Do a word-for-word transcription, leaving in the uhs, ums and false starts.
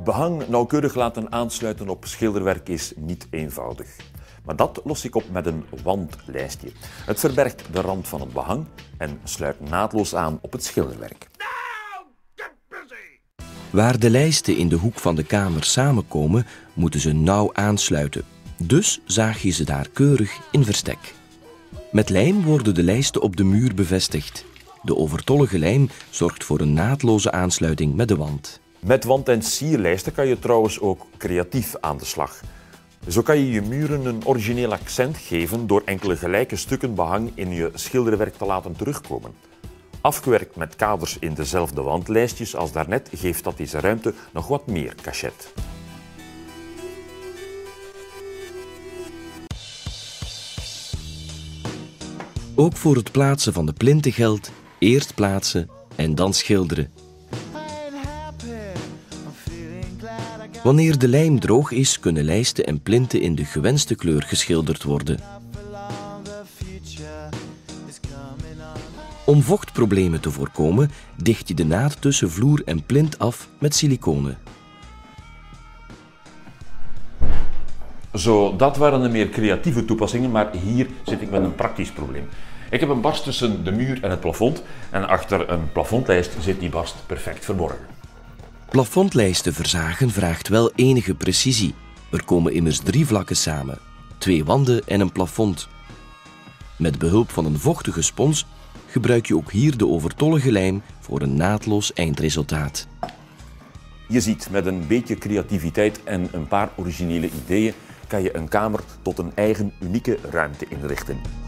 Behang nauwkeurig laten aansluiten op schilderwerk is niet eenvoudig. Maar dat los ik op met een wandlijstje. Het verbergt de rand van het behang en sluit naadloos aan op het schilderwerk. Waar de lijsten in de hoek van de kamer samenkomen, moeten ze nauw aansluiten. Dus zaag je ze daar keurig in verstek. Met lijm worden de lijsten op de muur bevestigd. De overtollige lijm zorgt voor een naadloze aansluiting met de wand. Met wand- en sierlijsten kan je trouwens ook creatief aan de slag. Zo kan je je muren een origineel accent geven door enkele gelijke stukken behang in je schilderwerk te laten terugkomen. Afgewerkt met kaders in dezelfde wandlijstjes als daarnet geeft dat deze ruimte nog wat meer cachet. Ook voor het plaatsen van de plinten geldt: eerst plaatsen en dan schilderen. Wanneer de lijm droog is, kunnen lijsten en plinten in de gewenste kleur geschilderd worden. Om vochtproblemen te voorkomen, dicht je de naad tussen vloer en plint af met siliconen. Zo, dat waren de meer creatieve toepassingen, maar hier zit ik met een praktisch probleem. Ik heb een barst tussen de muur en het plafond en achter een plafondlijst zit die barst perfect verborgen. Plafondlijsten verzagen vraagt wel enige precisie. Er komen immers drie vlakken samen, twee wanden en een plafond. Met behulp van een vochtige spons gebruik je ook hier de overtollige lijm voor een naadloos eindresultaat. Je ziet, met een beetje creativiteit en een paar originele ideeën kan je een kamer tot een eigen unieke ruimte inrichten.